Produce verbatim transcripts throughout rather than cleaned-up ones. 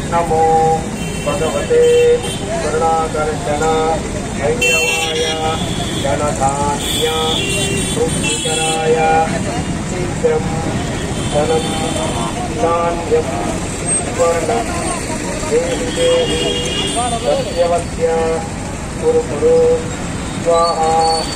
नमो भगवते करुणाकर्षण भैरवाय धनधान्य वृद्धिकराय शीघ्रं धनं धान्यं स्वर्णं देहि देहि सत्यवत्य कुरु कुरु स्वाहा।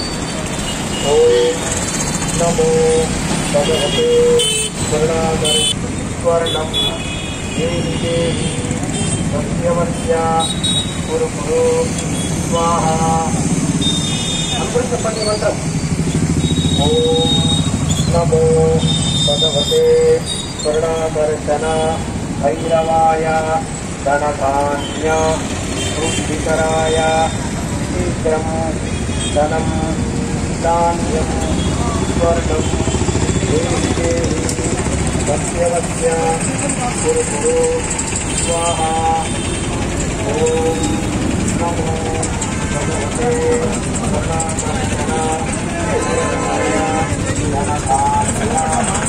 ओम नमो भगवते करुणाकर्षण स्वर्णं देहि देहि सत्यवत्य कुरु कुरु स्वाहा। अंकुर चपटी मंत्र। ओम नमो भगवते करुणाकर्षण भैरवाय धनधान्य वृद्धिकराय शीघ्रं धनं धान्यं स्वर्णं देहि देहि सत्यवत्य कुरु कुरु स्वाहा। ओम नमो भगवते करुणाकर्षण भैरवाय धनधान्य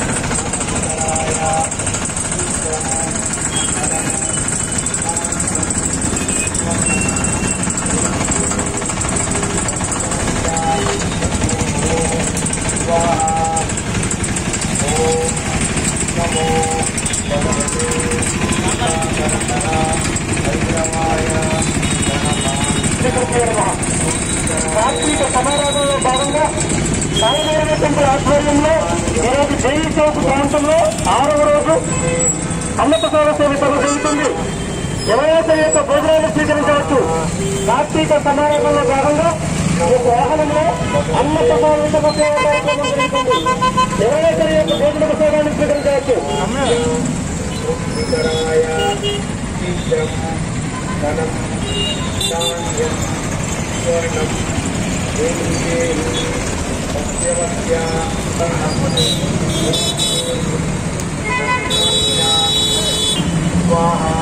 కార్తీక సమారాధనలో భాగంగా సాయినారాయణ టెంపుల్ ఆధ్వర్యంలో ఈరోజు జైలు చౌక్ ప్రాంతంలో ఆరవ రోజు అన్నప్రసాద సేవ జరుగుతుంది. ఎవరైతే యొక్క భోజనాలు స్వీకరించవచ్చు. కార్తీక సమారాధనలో భాగంగా ఈ వాహనంలో అన్నప్రసాద సేవ కార్యక్రమం జరుగుతుంది. ఎవరైతే యొక్క భోజన ప్రసాదాన్ని స్వీకరించవచ్చు. స్వర్ణం దేవి దేవి సత్యవత్య స్వాహా.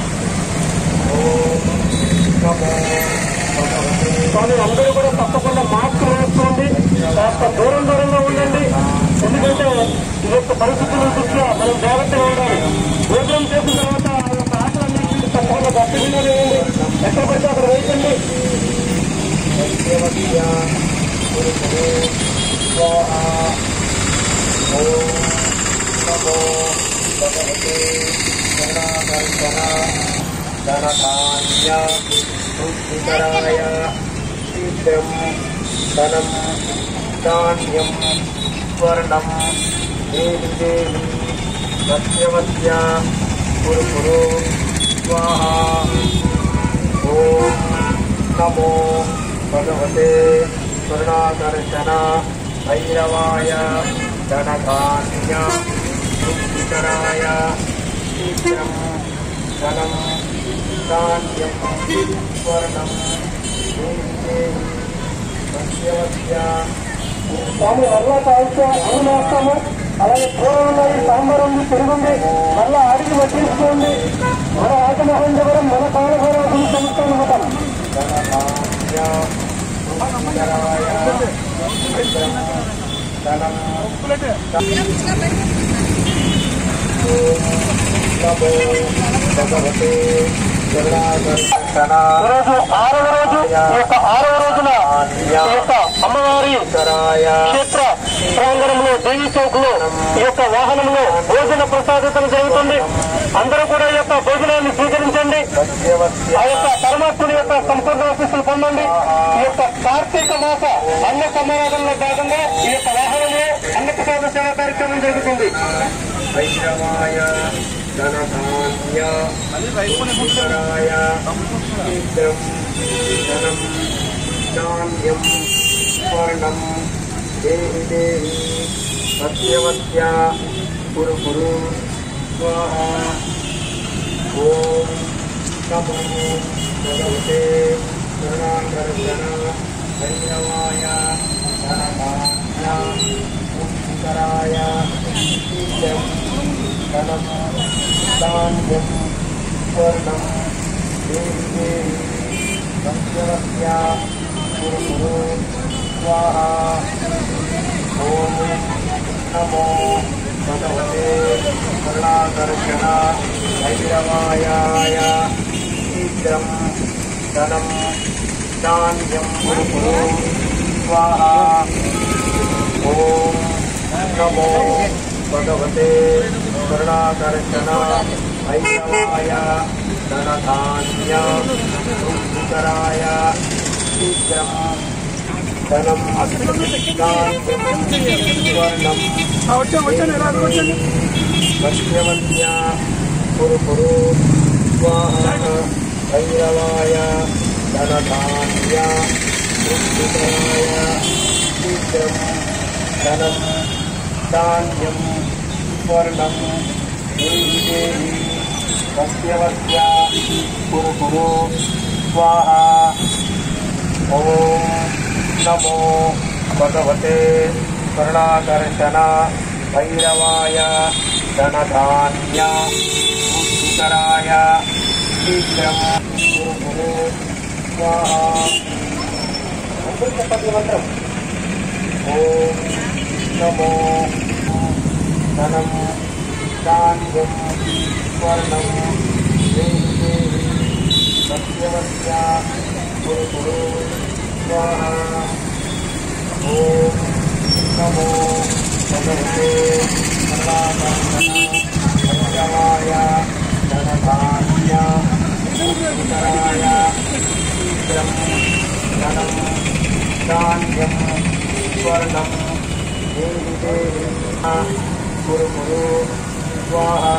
ఓం నమో భగవతే. స్వామి అందరూ కూడా తప్పకుండా మాస్క్ వేసుకోండి, కాస్త దూరం దూరంగా ఉండండి. ఎందుకంటే ఈ యొక్క పరిస్థితుల దృష్ట్యా మనం జాగ్రత్తగా ఉండాలి. భోజనం చేసిన తర్వాత ఆ యొక్క ఆటలన్నింటినీ తప్పకుండా దర్శనంగా వేయండి. ఎక్కడ పడితే అక్కడ వేయండి. సత్యవత్య కురు కురు స్వాహా. ఓం నమో భగవతే కరుణాకర్షణ ధనధాన్య వృద్ధికరాయ शीघ्रं धनं धान्यं स्वर्णं देहि देहि सत्यवत्य कुरु कुरु स्वाहा। ओम नमो भगवते करुणाकर्षण भैरवाय धनधान्य वृद्धिकराय शीघ्रं धनं धान्यं स्वर्णं స్వామి మరలా కాల్చ అన్నం వేస్తాము. అలాగే కూరలు సాంబార్ ఉంది, పెరుగుంది, మళ్ళా అడిగి వడ్డించుకోండి. మన రాజమహేంద్రవరం మన కాలభైరవ సంస్థానం. భగవతే ఈరోజు ఆరవ రోజు ఈ యొక్క ఆరవ రోజున ఈ యొక్క అమ్మవారి క్షేత్ర ప్రాంగణంలో దేవీ చౌక్ లో ఈ యొక్క వాహనంలో భోజన ప్రసాదతలు జరుగుతుంది. అందరూ కూడా ఈ యొక్క భోజనాన్ని స్వీకరించండి. ఆ యొక్క పరమాత్ముని యొక్క సంపూర్ణ ఆశీస్సులు పొందండి. ఈ యొక్క కార్తీక మాస అన్న సమారాధనలో భాగంగా ఈ యొక్క వాహనంలో అన్నప్రసాద సేవా కార్యక్రమం జరుగుతుంది. వైష్ణవాయ ధనధాన్య వృద్ధికరాయ शीघ्रं धनं धान्यं स्वर्णं देहि देहि सत्यवत्य कुरु कुरु स्वाहा। ओम नमो भगवते करुणाकर्षण भैरवाय धनधान्य वृद्धिकराय शीघ्रं धनं धान्यं स्वर्णं देहि देहि सत्यवत्य कुरु कुरु स्वाहा। ओम नमो भगवते करुणाकर्षण भैरवाय शीघ्रं धनं धान्यं कुरु स्वाहा। ॐ नमो भगवते करुणाकर्षण भैरवाय धनधान्य वृद्धिकराय शीघ्रं धनं स्वर्णं मध्यमध्या कुरु कुरु स्वाहा। भैरवाय धनधान्य वृद्धिकराय शीघ्रं धनं धान्यं स्वर्णं देहि मध्यमध्या कुरु कुरु स्वाहा। ॐ नमो भगवते करुणाकर्षण भैरवाय धनधान्य वृद्धिकराय शीघ्रं कुरु कुरु स्वाहा। मंत्रम ॐ नमो धनं धान्यं स्वर्णं देहि मध्यमध्या कुरु कुरु स्वाहा। ॐ नमो भगवते भैरवाय धनधान्य वृद्धिकराय शीघ्रं धनं धान्यं स्वर्णं देहि कुरु कुरु स्वाहा।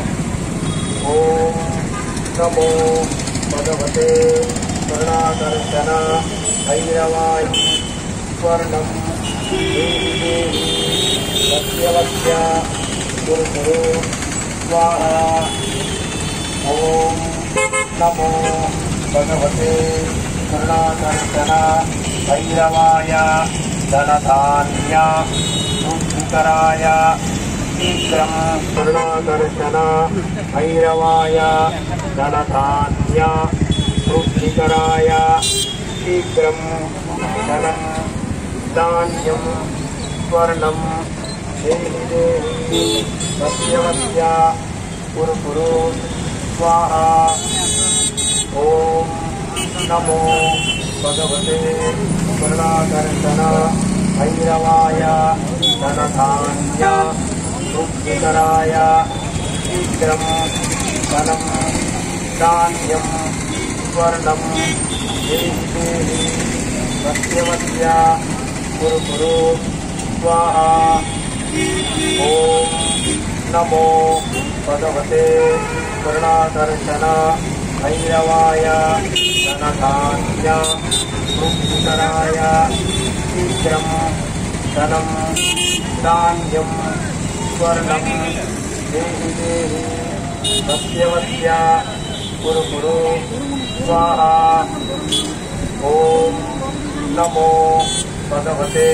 ॐ नमो भगवते करुणाकर्षण भैरवाय स्वर्णं देहि मध्यमध्या कुरु कुरु स्वाहा। ॐ नमो भगवते करुणाकर्षण भैरवाय धनधान्य वृद्धिकराय शीघ्रं करुणाकर्षण भैरवाय धनधान्य वृद्धिकराय शीघ्रं धनं धान्यं स्वर्णं देहि मध्यमध्या कुरु कुरु स्वाहा। ॐ नमो भगवते करुणाकर्षण भैरवाय धनधान्य वृद्धिकराय शीघ्रं धनं धान्यं स्वर्णं देहि मध्यमध्या कुरु कुरु स्वाहा। ॐ नमो भगवते करुणाकर्षण भैरवाय धनधान्य वृद्धिकराय शीघ्रं धनं धान्यं स्वर्णं देहि मध्यमध्या कुरु कुरु स्वाहा। ॐ नमो भगवते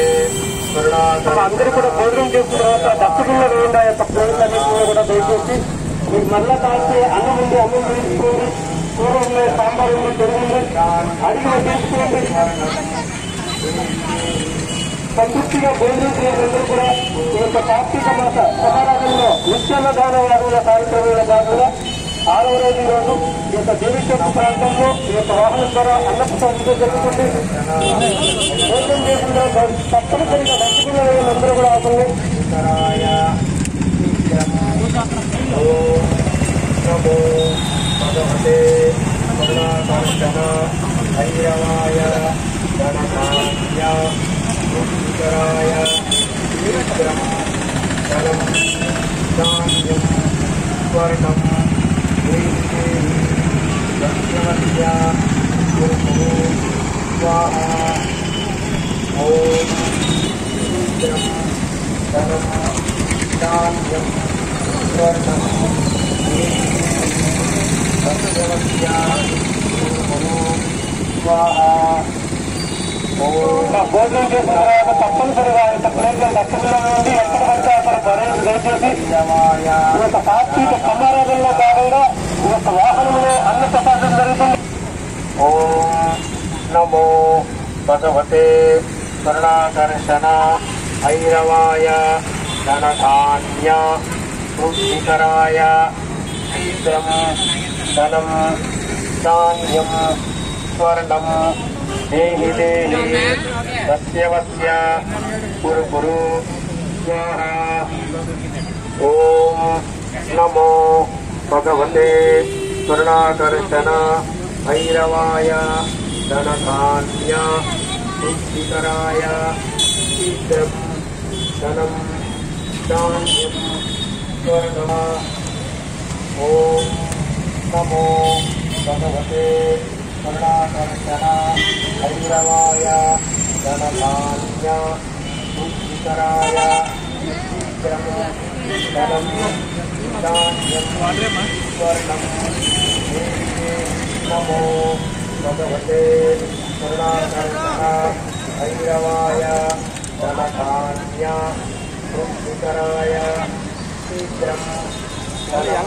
అందరూ కూడా భోజనం చేసిన తర్వాత డస్ట్బిన్లో వేయండి. ఆ యొక్క భోజనాలన్నింటినీ కూడా దయచేసి మీకు మళ్ళా కాల్చి అన్నం ఉంది, అన్నం తీసుకోండి, కూర ఉన్నాయి, సాంబార్ ఉంది, పెరుగు ఉంది, అడిగి తీసుకోండి. సంతృప్తిగా భోజనం చేయాలందరూ కూడా ఈ యొక్క కార్తీక మాస సమారాధనలో నిత్యాన్న దాన వారుల కార్యక్రమంలో భాగంగా ఆరవ రోజు రోజు ఈ యొక్క దేవీశ్వర ప్రాంతంలో ఈ యొక్క వాహనం ద్వారా అన్నప్రసాదంతో జరుగుతుంది. భోజనం చేసిన తప్పనిసరిగా డస్ట్బిన్లో అందరూ కూడా అవుతుంది. नमो भगवते करुणाकर्षण भैरवाय धनधान्य वृद्धिकराय शीघ्रं धनं धान्यं स्वर्णं देहि मध्यमध्या कुरु कुरु स्वाहा। ॐ शीघ्रं धनं धान्यं स्वर्णं मध्यमध्या कुरु कुरु स्वाहा। భోజనం చేసిన తర్వాత తప్పనిసరిగా ఇంత ప్లేట్ల డస్ట్బిన్లో నుండి ఎక్కడ పడితే అక్కడ బరువులు దయచేసి ఈ యొక్క కార్తీక సమారాధనలో భాగంగా ఈ యొక్క వాహనంలో అన్నప్రసాదం జరుగుతుంది. ఓం నమో భగవతే కరుణాకర్షణ భైరవాయ ధనధాన్య వృద్ధికరాయ शीघ्रं धनं धान्यं स्वर्णं देहि देहि वस्य वस्य कुरु कुरु स्वाहा। ॐ नमो भगवते करुणाकर्षण भैरवाय धनधान्य सिद्धिकराय शीघ्रं धनं धान्यं स्वर्णः। ॐ नमो भगवते करुणाकर्षण भैरवाय धनधान्य सिद्धिकराय शीघ्रं धनं धान्यं स्वर्णं। नमो भगवते करुणाकर्षण भैरवाय धनधान्य सिद्धिकराय शीघ्रं धनं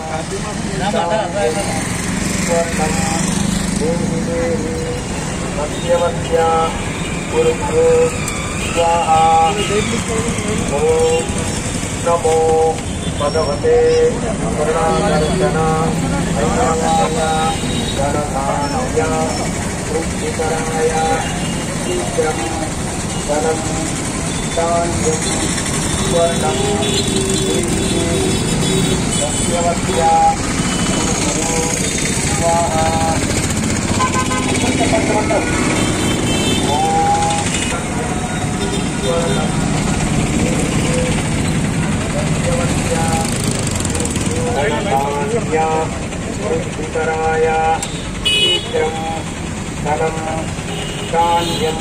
स्वर्णं देहि देहि वस्य वस्य कुरु कुरु स्वाहा। ॐ नमो भगवते करुणाकर्षण भैरवाय धनधान्य सिद्धिकराय शीघ्रं धनं धान्यं स्वर्णं देहि वस्य वस्य कुरु कुरु स्वाहा। सिद्धिकराय शीघ्रं धनं धान्यं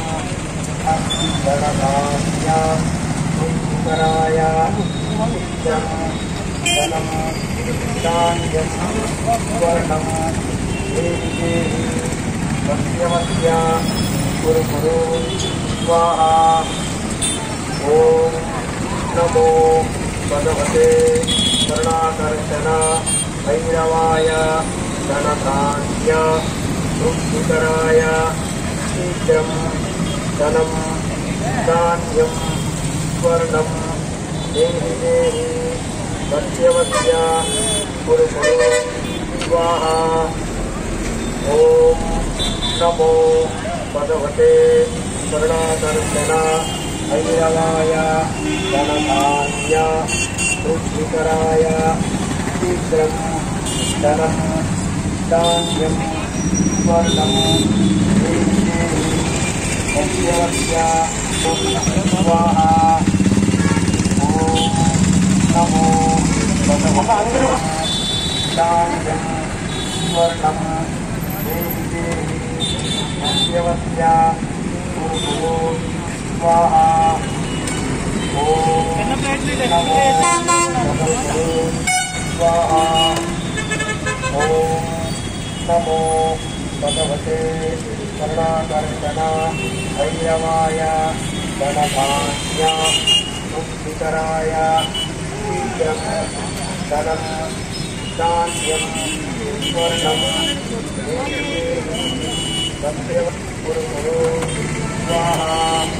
धनधान्य सिद्धिकराय शीघ्रं धनं धान्यं स्वर्णं देहि देहि वस्य वस्य कुरु कुरु स्वाहा। ॐ नमो भगवते करुणाकर्षण भैरवाय धनधान्य सिद्धिकराय शीघ्रं धनं धान्यं स्वर्णं देहि देहि वस्य वस्य कुरु कुरु स्वाहा। ॐ नमो भगवते करुणाकर्षण भैरवाय धनधान्य सिद्धिकराय शीघ्रं धनं धान्यं स्वर्णं देहि देहि वस्य वस्य स्वाहा। ॐ नमो भगवते धान्यं स्वर्णं देहि देहि वस्य वस्य कुरु कुरु स्वाहा। ॐ नमो भगवते स्वाहा। ॐ नमो भगवते करुणाकर्षण भैरवाय धनधान्य सिद्धिकराय शीघ्रं धनं धान्यं स्वर्णं देहि देहि वस्य कुरु कुरु स्वाहा।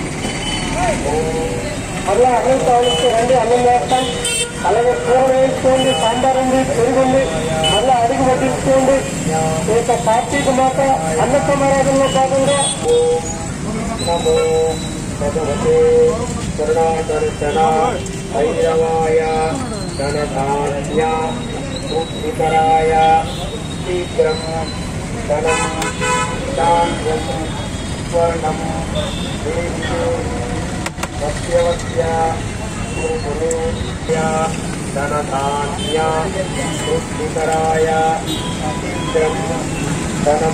అలా అన్నం కావాల్సి అన్నం వేస్తాం. అలాగే కూర వేసుకోండి, సాంబార్ ఉంది, పెరుగుంది, మళ్ళీ అడిగి వడ్డించుకోండి. ఈ యొక్క కార్తీక మాత అన్న సమారాధనలో భాగంగా నమో భగవతే కరుణాకర్షణ భైరవాయ ధనధాన్య సిద్ధికరాయ शीघ्रं धनं धान्यं स्वर्णं देहि वस्य वस्य कुरुकुरुभ्य धनधान्य सिद्धिकराय शीघ्रं धनं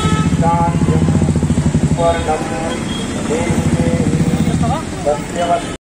धान्यं स्वर्णं देहि वस्य वस्य